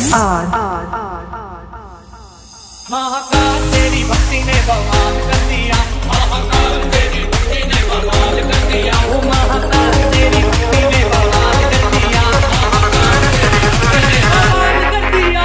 महाकाल तेरी भक्ति ने बवाल कर दिया, महाकाल तेरी भक्ति ने बवाल कर दिया, ओ महाकाल तेरी भक्ति ने बवाल कर दिया, महाकाल तेरी भक्ति ने बवाल कर दिया।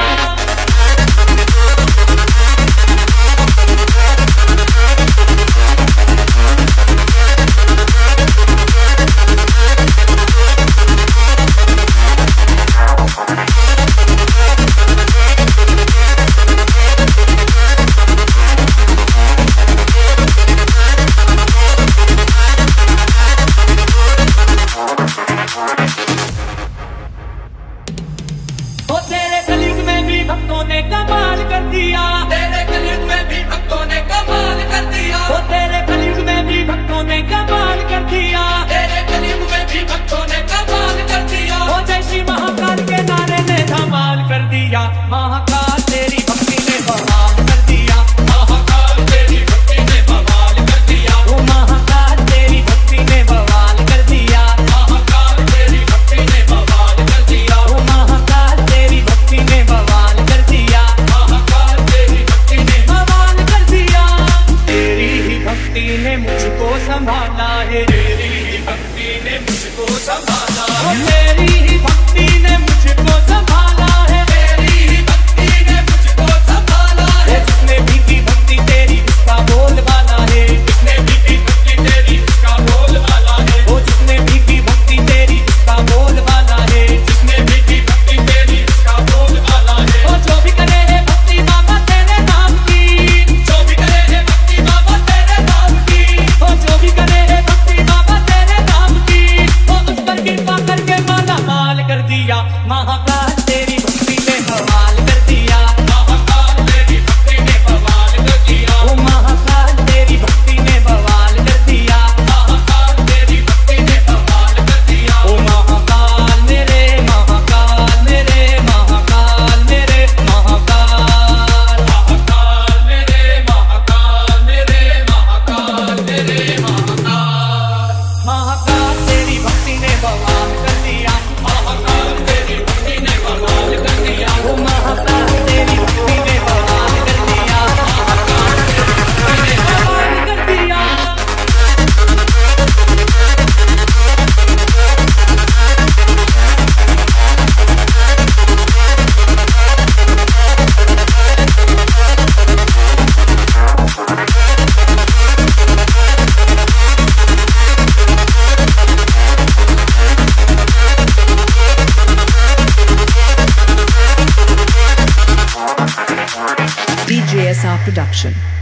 भक्तों ने कमाल कर दिया, तेरे कलयुग में भी भक्तों ने कमाल कर दिया, ओ तेरे कलयुग में भी भक्तों ने कमाल कर दिया, तेरे कलयुग में भी भक्तों ने कमाल कर दिया, ओ जय श्री महाकाल के नारे ने धमाल कर दिया, महाकाल तेरी भक्ति ने बवाल कर दिया, महाकाल तेरी भक्ति ने बवाल कर दिया, ओ महाकाल तेरी भक्ति ने बवाल कर दिया, महाकाल तेरी भक्ति ने बवाल कर दिया, ओ महाकाल तेरी भक्ति ने बवाल कर दिया, महाकाल तेरी भक्ति ने बवाल कर दिया। तेरी ही भक्ति ने मुझको संभाला है, तेरी ही भक्ति ने मुझको संभाला है, तेरी ही भक्ति ने मुझको संभाला है, तेरी ही भक्ति ने मुझको संभाला है। जिसने भी की भक्ति तेरी उसका बोलबाला है, जिसने भी की भक्ति तेरी उसका बोलबाला है, वो जिसने भी की भक्ति तेरी उसका बोलबाला है, जिसने भी की भक्ति तेरी उसका बोलबाला है। वो जो भी करे है भक्ति बाबा तेरे नाम की, जो भी करे है भक्ति बाबा तेरे नाम की, वो जो भी करे है भक्ति बाबा तेरे नाम की, वो उस पर कृपा करके माला माल कर दिया, महाकाल तेरी भक्ति ने बवाल कर दिया, महाकाल तेरी भक्ति ने बवाल कर दिया, ओ महाकाल तेरी भक्ति ने बवाल कर दिया, महाकाल तेरी भक्ति ने बवाल कर दिया, ओ महाकाल मेरे महाकाल मेरे महाकाल मेरे महाकाल, महाकाल मेरे महाकाल मेरे महाकाल मेरे महाकाल, महाकाल तेरी भक्ति ने बवाल कर दिया, महाकाल तेरी भक्ति ने बवाल कर दिया, ओ महाकाल तेरी भक्ति ने बवाल कर दिया, महाकाल तेरी भक्ति ने बवाल कर दिया। DJSR Production.